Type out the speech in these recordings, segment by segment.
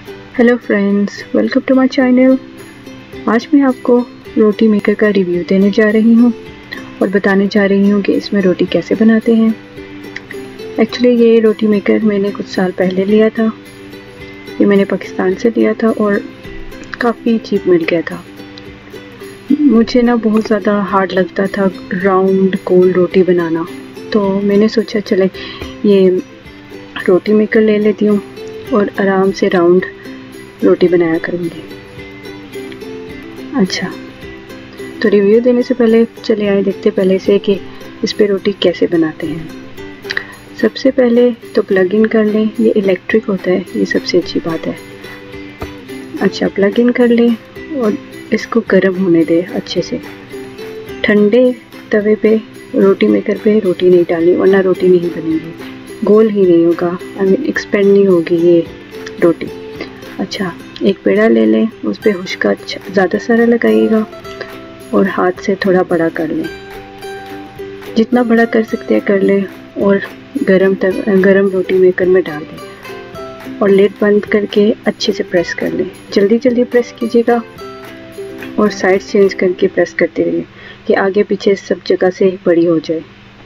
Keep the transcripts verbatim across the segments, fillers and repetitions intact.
Hello friends, welcome to my channel. आज मैं आपको रोटी मेकर का रिव्यू देने जा रही हूँ और बताने जा रही हूँ कि इसमें रोटी कैसे बनाते हैं। एक्चुअली ये रोटी मेकर मैंने कुछ साल पहले लिया था। ये मैंने पाकिस्तान से लिया था और काफ़ी चीप मिल गया था। मुझे ना बहुत ज़्यादा हार्ड लगता था राउंड गोल रोटी बनाना, तो मैंने सोचा चले ये रोटी मेकर ले लेती हूँ और आराम से राउंड रोटी बनाया करूँगी। अच्छा, तो रिव्यू देने से पहले चले आए देखते पहले से कि इस पे रोटी कैसे बनाते हैं। सबसे पहले तो प्लग इन कर लें। ये इलेक्ट्रिक होता है, ये सबसे अच्छी बात है। अच्छा, प्लग इन कर लें और इसको गर्म होने दें अच्छे से। ठंडे तवे पे रोटी मेकर पे रोटी नहीं डालनी, वरना रोटी नहीं बनेगी, गोल ही नहीं होगा, आई मीन एक्सपेंड नहीं होगी ये रोटी। अच्छा, एक पेड़ा ले लें, उस पर हुश्का ज़्यादा सारा लगाइएगा और हाथ से थोड़ा बड़ा कर लें। जितना बड़ा कर सकते हैं कर लें और गरम तक गरम रोटी मेकर में डाल दें और लिड बंद करके अच्छे से प्रेस कर लें। जल्दी जल्दी प्रेस कीजिएगा और साइड चेंज करके प्रेस करते रहिए कि आगे पीछे सब जगह से बड़ी हो जाए।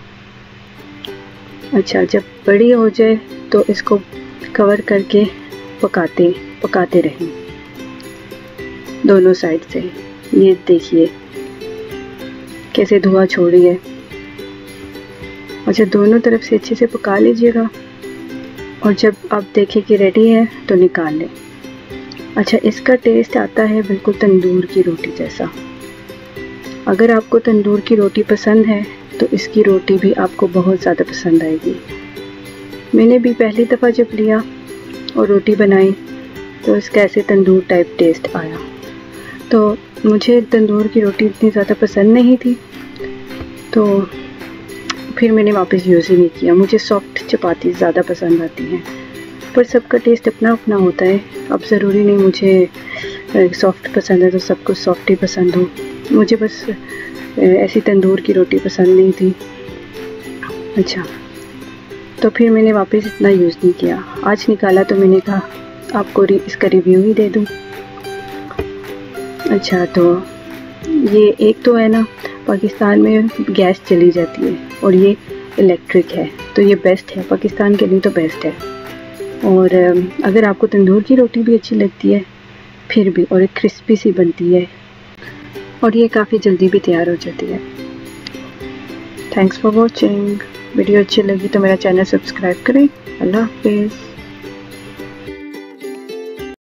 अच्छा, जब बड़ी हो जाए तो इसको कवर करके पकाते पकाते रहें दोनों साइड से। ये देखिए कैसे धुआं छोड़ रही है। अच्छा, दोनों तरफ से अच्छे से पका लीजिएगा और जब आप देखें कि रेडी है तो निकाल लें। अच्छा, इसका टेस्ट आता है बिल्कुल तंदूर की रोटी जैसा। अगर आपको तंदूर की रोटी पसंद है तो इसकी रोटी भी आपको बहुत ज़्यादा पसंद आएगी। मैंने भी पहली दफ़ा जब लिया और रोटी बनाई तो इसका ऐसे तंदूर टाइप टेस्ट आया। तो मुझे तंदूर की रोटी इतनी ज़्यादा पसंद नहीं थी, तो फिर मैंने वापस यूज़ ही नहीं किया। मुझे सॉफ्ट चपाती ज़्यादा पसंद आती हैं, पर सबका टेस्ट अपना अपना होता है। अब ज़रूरी नहीं मुझे सॉफ्ट पसंद है तो सबको सॉफ्ट ही पसंद हो। मुझे बस ऐसी तंदूर की रोटी पसंद नहीं थी। अच्छा, तो फिर मैंने वापस इतना यूज़ नहीं किया। आज निकाला तो मैंने कहा आपको इसका रिव्यू ही दे दूँ। अच्छा, तो ये एक तो है ना, पाकिस्तान में गैस चली जाती है और ये इलेक्ट्रिक है, तो ये बेस्ट है, पाकिस्तान के लिए तो बेस्ट है। और अगर आपको तंदूर की रोटी भी अच्छी लगती है फिर भी, और एक क्रिस्पी सी बनती है और ये काफ़ी जल्दी भी तैयार हो जाती है। Thanks for watching. वीडियो अच्छी लगी तो मेरा चैनल सब्सक्राइब करें। अल्लाह हाफिज़।